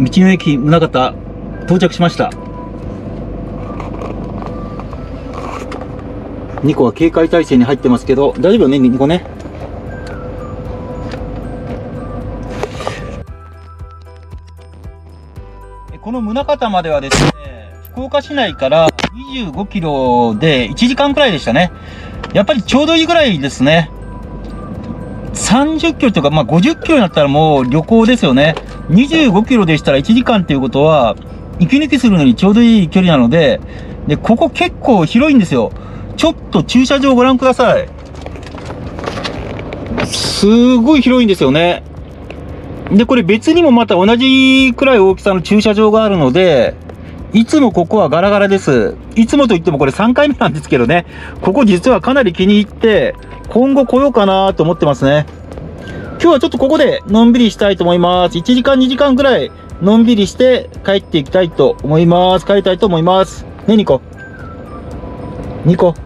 の駅宗像到着しました。ニコは警戒態勢に入ってますけど、大丈夫よね、ニコね。この宗像まではですね、福岡市内から25キロで1時間くらいでしたね。やっぱりちょうどいいぐらいですね。30キロとか、まあ、50キロになったらもう旅行ですよね。25キロでしたら1時間っていうことは、息抜きするのにちょうどいい距離なので、で、ここ結構広いんですよ。ちょっと駐車場ご覧ください。すごい広いんですよね。で、これ別にもまた同じくらい大きさの駐車場があるので、いつもここはガラガラです。いつもといってもこれ3回目なんですけどね。ここ実はかなり気に入って、今後来ようかなと思ってますね。今日はちょっとここでのんびりしたいと思います。1時間2時間くらいのんびりして帰っていきたいと思います。帰りたいと思います。ね、ニコ。ニコ。